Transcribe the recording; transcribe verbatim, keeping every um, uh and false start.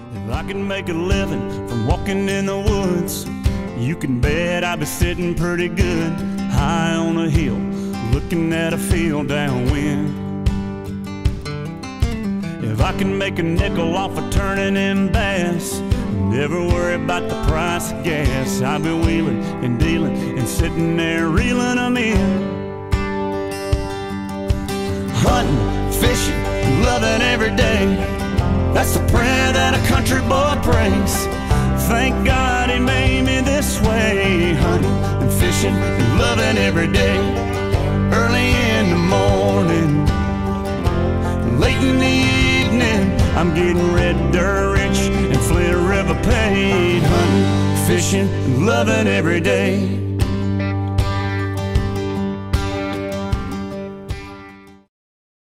If I can make a living from walking in the woods, you can bet I'd be sitting pretty good high on a hill, looking at a field downwind. If I can make a nickel off of turning in bass, never worry about the price of gas, I'll be wheeling and dealing and sitting there reeling them in. Hunting, fishing, loving every day, that's the prayer that a country boy prays. Thank God he made me this way. Hunting and fishing and loving every day. Early in the morning, late in the evening, I'm getting red dirt rich and Flint River paid. Hunting, fishing, and loving every day.